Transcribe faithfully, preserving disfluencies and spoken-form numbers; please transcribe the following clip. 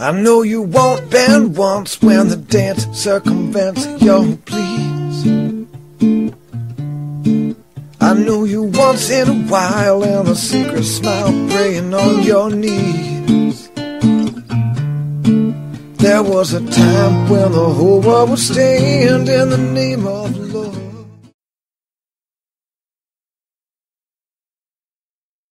I know you won't bend once when the dance circumvents your pleas. I know you once in a while and a secret smile praying on your knees. There was a time when the whole world would stand in the name of love.